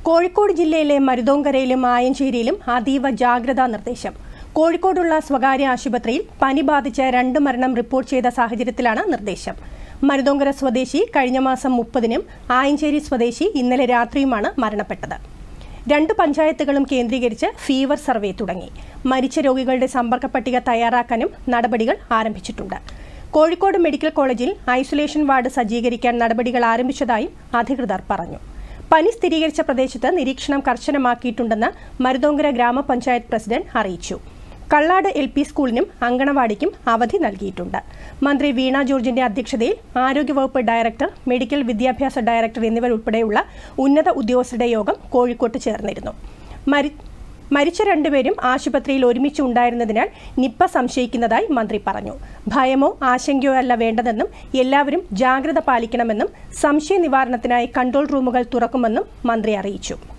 കോഴിക്കോട് ജില്ലയിലെ മരുതോങ്കരയിലും ആയഞ്ചേരിയിലും അതീവ ജാഗ്രതാ നിർദ്ദേശം. കോഴിക്കോടുള്ള സ്വകാര്യ ആശുപത്രിയിൽ പനി ബാധിച്ച് 2 മരണം റിപ്പോർട്ട് ചെയ്ത സാഹചര്യത്തിലാണ് നിർദ്ദേശം. മരുതോങ്കര സ്വദേശി കഴിഞ്ഞ മാസം 30-നും ആയഞ്ചേരി സ്വദേശി ഇന്നലെ രാത്രിയുമാണ് മരണപ്പെട്ടത്. 2 പഞ്ചായത്തുകളും കേന്ദ്രീകരിച്ച് ഫീവർ സർവേ തുടങ്ങി. മരിച്ച രോഗികളുടെ സമ്പർക്ക പട്ടിക തയ്യാറാക്കാനും നടപടികൾ ആരംഭിച്ചിട്ടുണ്ട്. കോഴിക്കോട് മെഡിക്കൽ കോളേജിൽ ഐസൊലേഷൻ വാർഡ് സജ്ജീകരിക്കാൻ നടപടികൾ ആരംഭിച്ചതായും അധികൃതർ പറഞ്ഞു. പനി സ്ഥിരീകരിച്ച പ്രദേശത്ത് നിരീക്ഷണം കർശനമാക്കിയിട്ടുണ്ടെന്ന് മരുതോങ്കര ഗ്രാമപഞ്ചായത്ത് പ്രസിഡന്റ് അറിയിച്ചു. കള്ളാട് LP സ്കൂളിനും അങ്കണവാടിക്കും അവധി നൽകിയിട്ടുണ്ട്. മന്ത്രി വീണ ജോർജിന്റെ അധ്യക്ഷതയിൽ ആരോഗ്യവകുപ്പ് ഡയറക്ടർ, മെഡിക്കൽ വിദ്യാഭ്യാസ ഡയറക്ടർ എന്നിവരുൾപ്പെടെയുള്ള ഉന്നത ഉദ്യോഗസ്ഥരുടെ യോഗം കോഴിക്കോട്ട് ചേർന്നിരുന്നു. മരിച്ച 2 പേരും ആശുപത്രിയിൽ ഒരുമിച്ച് ഉണ്ടായിരുന്നതിനാൽ നിപ്പ സംശയിക്കുന്നതായി മന്ത്രി പറഞ്ഞു. ഭയമോ ആശങ്കയോ അല്ല വേണ്ടതെന്നും എല്ലാവരും ജാഗ്രത പാലിക്കണമെന്നും സംശയ നിവാരണത്തിനായി കൺട്രോൾ റൂമുകൾ തുറക്കുമെന്നും മന്ത്രി അറിയിച്ചു.